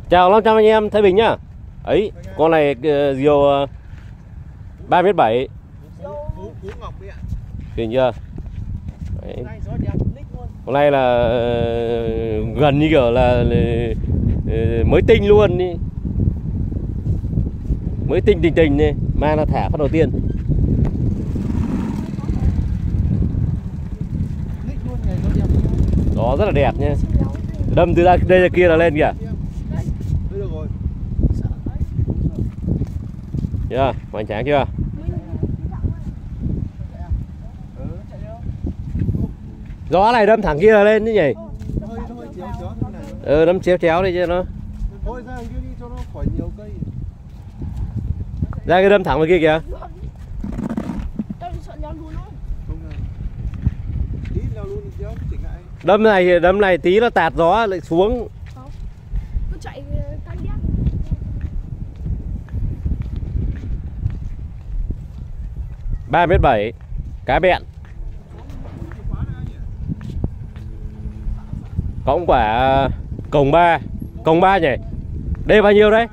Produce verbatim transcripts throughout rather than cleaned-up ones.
Chào năm trăm anh em Thái Bình nhá. Ấy, con này diều ba mét bảy. Nhìn chưa? Đấy. Con này là gần như kiểu là mới tinh luôn đi. Mới tinh tình tình đi, mang nó thả phát đầu tiên. Đó rất là đẹp nha. Đâm từ ra đây ra kia là lên kìa. Chưa? Hoành tráng chưa? Gió này đâm thẳng kia là lên chứ nhỉ? Ừ, đâm chéo chéo đi cho nó. Ra cái đâm thẳng vào kia kìa. Đâm này đâm này tí nó tạt gió lại xuống. ba mét bảy, cá bẹn. Cõng quả cồng ba, cồng ba nhỉ? D bao nhiêu đấy?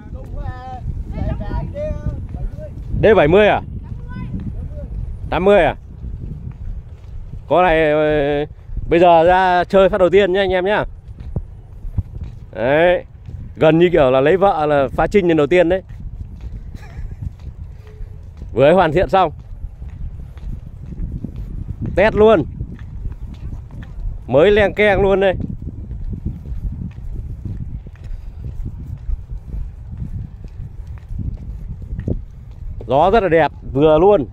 D bảy mươi à? tám mươi à? Con này bây giờ ra chơi phát đầu tiên nhá anh em nhá. Đấy, gần như kiểu là lấy vợ là phá trinh lần đầu tiên đấy. Vừa hoàn thiện xong. Test luôn. Mới leng keng luôn đây. Gió rất là đẹp, vừa luôn.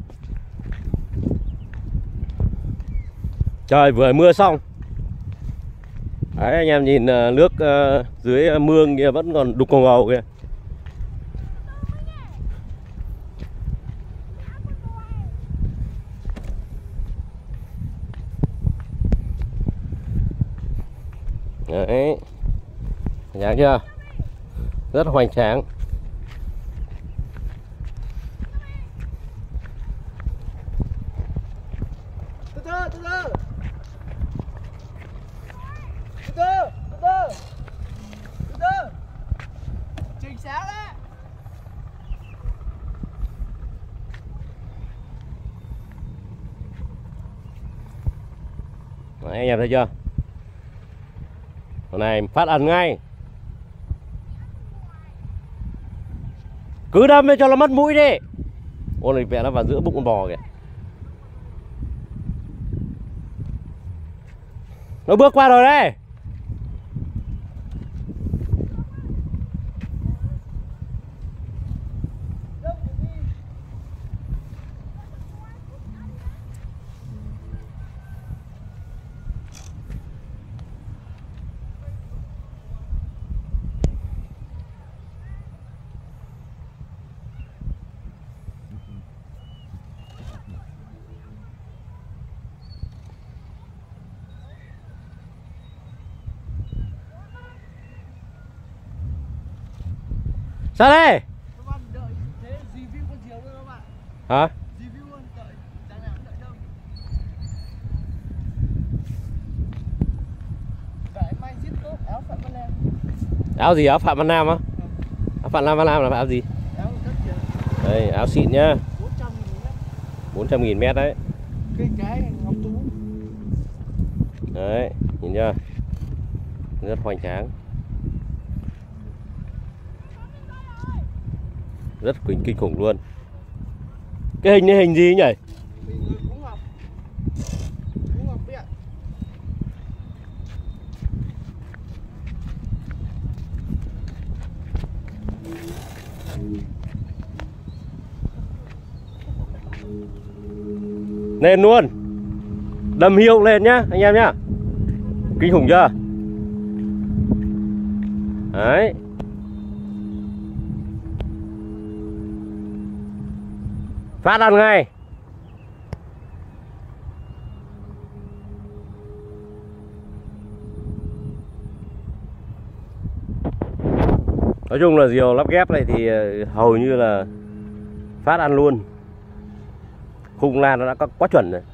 Trời vừa mưa xong. Đấy anh em nhìn nước uh, dưới mương kia vẫn còn đục ngầu ngầu kìa. Đấy. Nhá chưa? Rất hoành tráng. Từ từ, từ từ. Từ từ, từ từ. Từ từ. Chỉnh sáng đấy. Đấy anh em thấy chưa? Con này phát ẩn ngay. Cứ đâm lên cho nó mất mũi đi. Ôi này vẽ nó vào giữa bụng con bò kìa. Nó bước qua rồi đấy. Sao đây? Hả? Áo gì? Áo Phạm Văn Nam á? Áo Phạm Văn Nam là áo gì? Đây, áo xịn nhá. bốn trăm nghìn mét đấy. Đấy, nhìn chưa? Rất hoành tráng. Rất kinh kinh khủng luôn. Cái hình này hình gì nhỉ? Lên luôn. Đầm hiệu lên nhá anh em nhá. Kinh khủng chưa? Đấy. Phát ăn ngay. Nói chung là diều lắp ghép này thì hầu như là phát ăn luôn. Khung lan nó đã có quá chuẩn rồi.